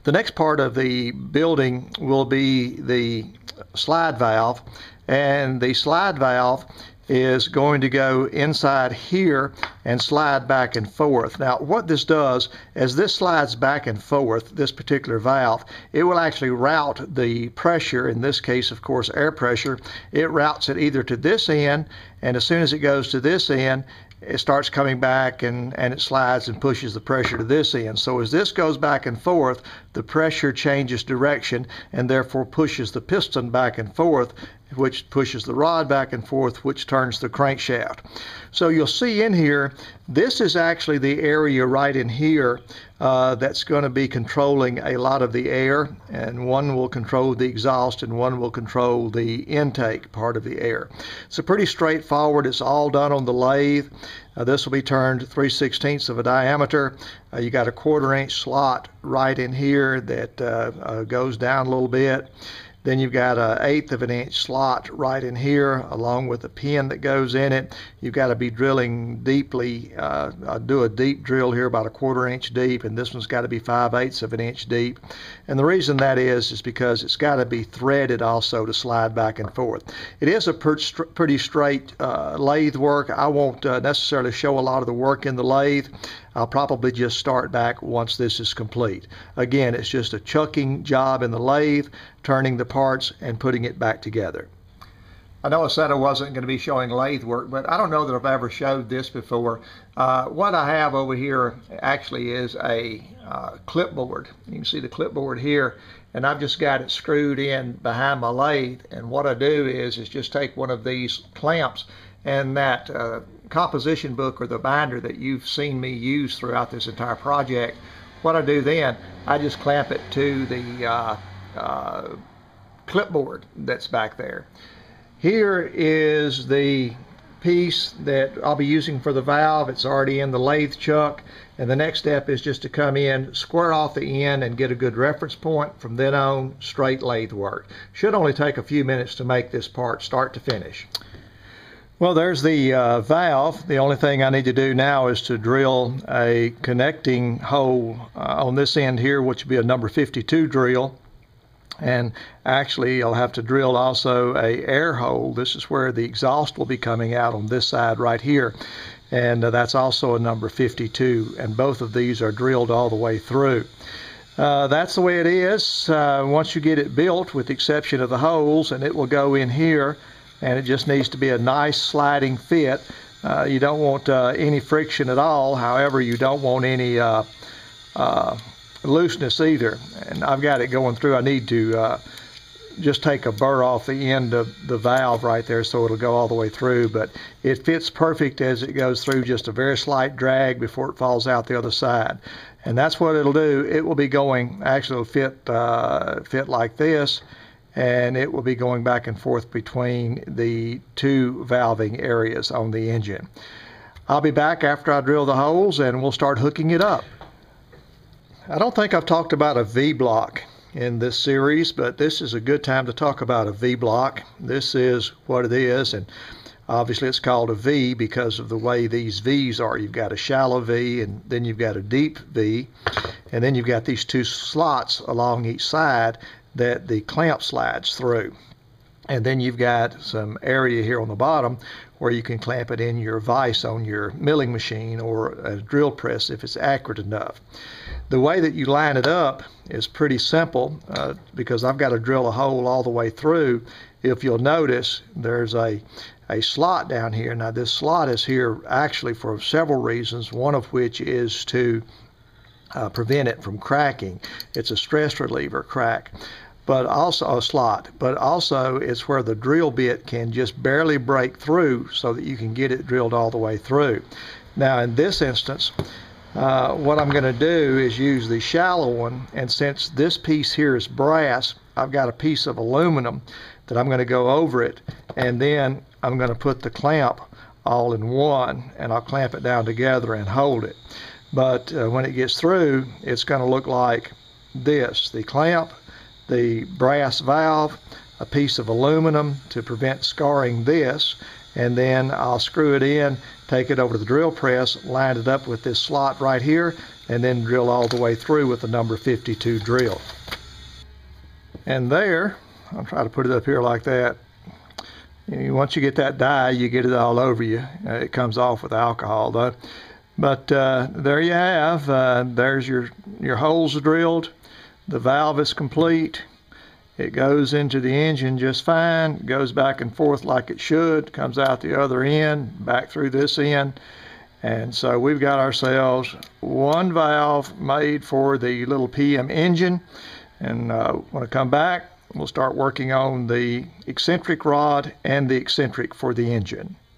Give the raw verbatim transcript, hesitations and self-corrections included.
The next part of the building will be the slide valve, and the slide valve is going to go inside here and slide back and forth. Now what this does, as this slides back and forth, this particular valve, it will actually route the pressure, in this case of course air pressure, it routes it either to this end, and as soon as it goes to this end, it starts coming back and, and it slides and pushes the pressure to this end. So as this goes back and forth, the pressure changes direction and therefore pushes the piston back and forth, which pushes the rod back and forth, which turns the crankshaft. So you'll see in here, this is actually the area right in here uh, that's going to be controlling a lot of the air, and one will control the exhaust and one will control the intake part of the air. So pretty straightforward. It's all done on the lathe. Uh, this will be turned three sixteenths of a diameter. Uh, you got a quarter inch slot right in here that uh, uh, goes down a little bit. Then you've got an eighth of an inch slot right in here, along with a pin that goes in it. You've got to be drilling deeply. Uh, I do a deep drill here, about a quarter inch deep, and this one's got to be five eighths of an inch deep. And the reason that is, is because it's got to be threaded also to slide back and forth. It is a pretty straight uh, lathe work. I won't uh, necessarily show a lot of the work in the lathe. I'll probably just start back once this is complete. Again, it's just a chucking job in the lathe, turning the parts and putting it back together. I know I said I wasn't going to be showing lathe work, but I don't know that I've ever showed this before. Uh, what I have over here actually is a uh, clipboard. You can see the clipboard here, and I've just got it screwed in behind my lathe. And what I do is, is just take one of these clamps, and that uh, composition book or the binder that you've seen me use throughout this entire project, what I do then, I just clamp it to the uh, uh, clipboard that's back there. Here is the piece that I'll be using for the valve. It's already in the lathe chuck, and the next step is just to come in, square off the end, and get a good reference point. From then on, straight lathe work. Should only take a few minutes to make this part start to finish. Well, there's the uh, valve. The only thing I need to do now is to drill a connecting hole uh, on this end here, which will be a number fifty-two drill. And actually, I'll have to drill also a air hole. This is where the exhaust will be coming out on this side right here. And uh, that's also a number fifty-two. And both of these are drilled all the way through. Uh, that's the way it is. Uh, once you get it built, with the exception of the holes, and it will go in here. And it just needs to be a nice sliding fit. Uh, you don't want uh, any friction at all. However, you don't want any uh, uh, looseness either. And I've got it going through. I need to uh, just take a burr off the end of the valve right there so it'll go all the way through. But it fits perfect as it goes through, just a very slight drag before it falls out the other side. And that's what it'll do. It will be going, actually it'll fit, uh, fit like this. And it will be going back and forth between the two valving areas on the engine. I'll be back after I drill the holes and we'll start hooking it up. I don't think I've talked about a V-block in this series, but this is a good time to talk about a V-block. This is what it is, and obviously it's called a V because of the way these V's are. You've got a shallow V, and then you've got a deep V, and then you've got these two slots along each side that the clamp slides through. And then you've got some area here on the bottom where you can clamp it in your vise on your milling machine or a drill press if it's accurate enough. The way that you line it up is pretty simple uh, because I've got to drill a hole all the way through. If you'll notice, there's a, a slot down here. Now this slot is here actually for several reasons, one of which is to Uh, prevent it from cracking. It's a stress reliever crack, but also a slot, but also it's where the drill bit can just barely break through so that you can get it drilled all the way through. Now in this instance, uh, what I'm going to do is use the shallow one, and since this piece here is brass, I've got a piece of aluminum that I'm going to go over it, and then I'm going to put the clamp all in one, and I'll clamp it down together and hold it. But uh, when it gets through, it's going to look like this. The clamp, the brass valve, a piece of aluminum to prevent scarring this, and then I'll screw it in, take it over to the drill press, line it up with this slot right here, and then drill all the way through with the number fifty-two drill. And there, I'll try to put it up here like that. Once you get that dye, you get it all over you. It comes off with alcohol though. But uh, there you have, uh, there's your, your holes drilled. The valve is complete. It goes into the engine just fine, goes back and forth like it should, comes out the other end, back through this end. And so we've got ourselves one valve made for the little P M engine. And uh, when I come back, we'll start working on the eccentric rod and the eccentric for the engine.